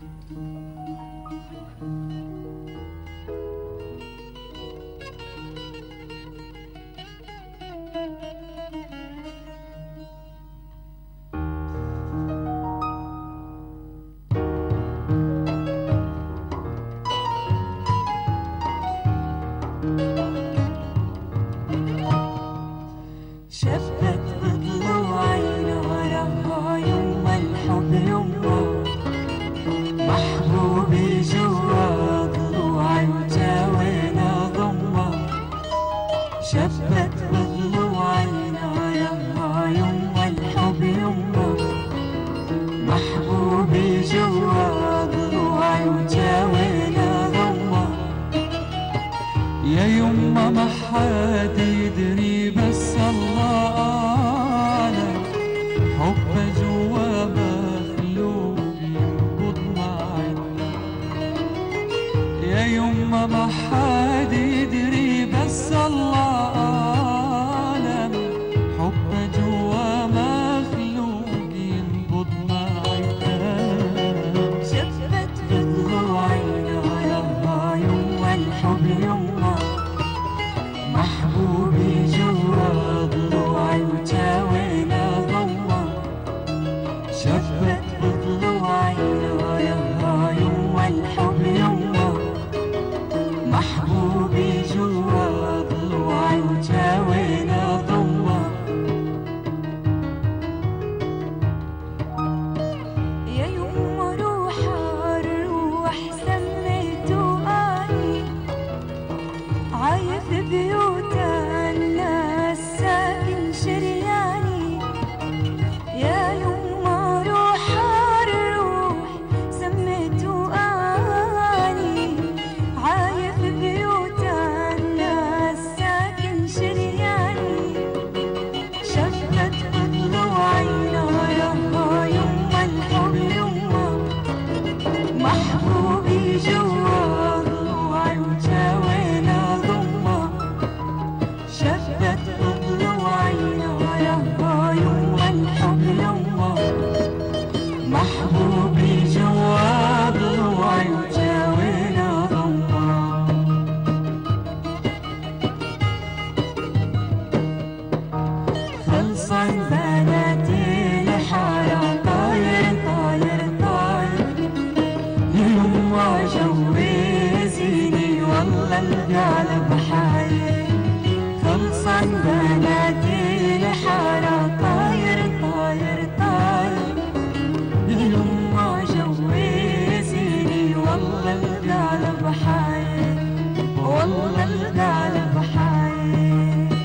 شبت بضلوعي نارها يما الحب يما محبوبي جوا ضلوعي وجاوينا ضمه. شبت بضلوعي نارها يما الحب يما محبوبي جوا ضلوعي وجاوينا ضمه. يا يما ما حد يدري بس الله أعلم حبه جوا مخلوق ينبض معنا. يا يما ما حد يدري بس الله أعلم حبه جوا مخلوق ينبض معنا. شبت بضلوعي نارها يما الحب يما محبوبي جوا ضلوعي وجاوينا ضمه. شبت بضلوعي نارها يما الحب يما محبوبي جوا ضلوعي وجاوينا ضمه. يا يما روحها الروح سميته اني عايف بيوت الناس ساكن شرياني. يا يما روحها الروح سميته اني عايف بيوت الناس ساكن شرياني. شبت بضلوعي نارها يما الحب يما محبوبي جوا ضلوعي وجاوينا ضمه. شبت بضلوعي نارها يما الحب يما محبوبي جوا ضلوعي وجاوينا ضمه. خلصن بناتي الحارة طاير طاير طاير يما جوزيني والله القلب حاير. خلصن بناتي الحارة طاير طاير طاير يما جوزيني والله القلب حاير والله القلب حاير.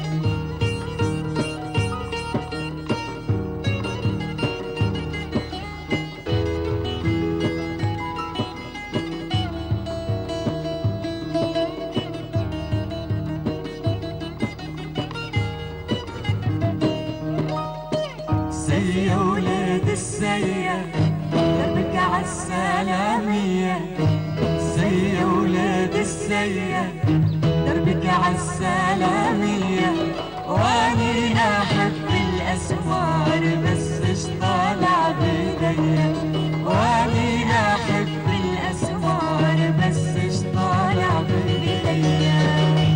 يا ولاد السيا دربك عالسلامية. زي يا ولاد السيا دربك عالسلامية. واني احب الاسمار بس اش طالع بايديا. واني احب الاسمار بس اش طالع بايديا.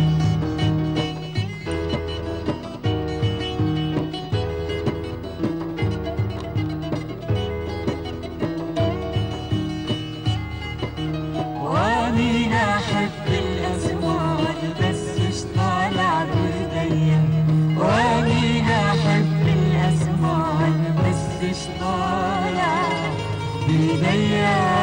أحب الأسمار بس اش طالع بايديا. واني أحب الأسمار بس اش طالع بايديا.